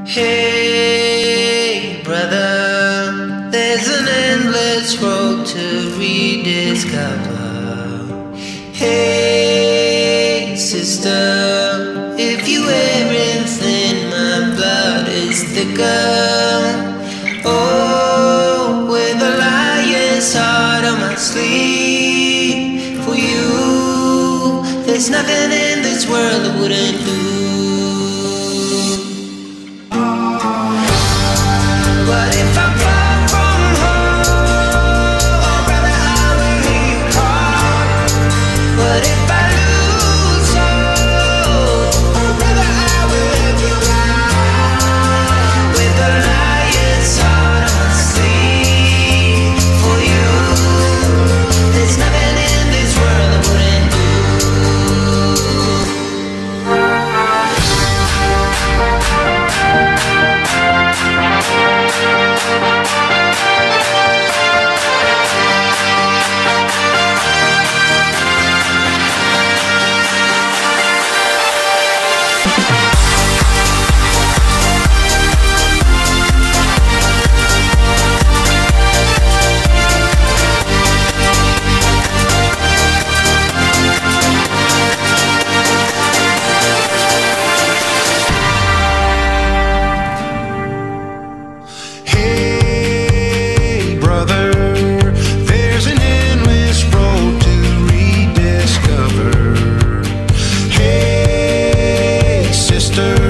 Hey, brother, there's an endless road to rediscover. Hey, sister, if you wear it thin, my blood is thicker. Oh, with a lion's heart on my sleeve for you, there's nothing in this world I wouldn't do. But if I'm far from home, oh brother, I will hear you call. But if I lose hope, oh brother, I will let you ride. With a lion's heart on my sleeve for you, there's nothing in this world I wouldn't do. Sister